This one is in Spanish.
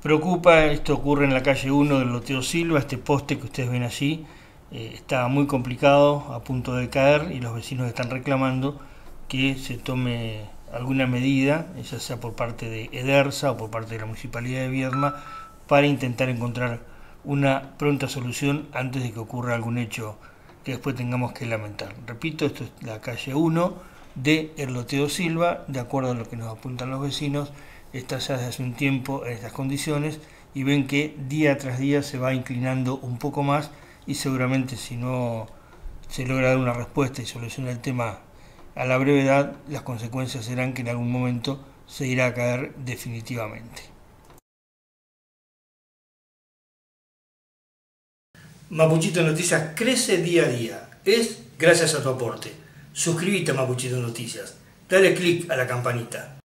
Preocupa, esto ocurre en la calle 1 del Loteo Silva, este poste que ustedes ven allí está muy complicado, a punto de caer y los vecinos están reclamando que se tome alguna medida, ya sea por parte de Edersa o por parte de la Municipalidad de Viedma, para intentar encontrar una pronta solución antes de que ocurra algún hecho que después tengamos que lamentar. Repito, esto es la calle 1 de El Loteo Silva, de acuerdo a lo que nos apuntan los vecinos, está ya desde hace un tiempo en estas condiciones y ven que día tras día se va inclinando un poco más y seguramente si no se logra dar una respuesta y solucionar el tema a la brevedad, las consecuencias serán que en algún momento se irá a caer definitivamente. Mapuchito Noticias crece día a día. Es gracias a tu aporte. Suscríbete a Mapuchito Noticias. Dale click a la campanita.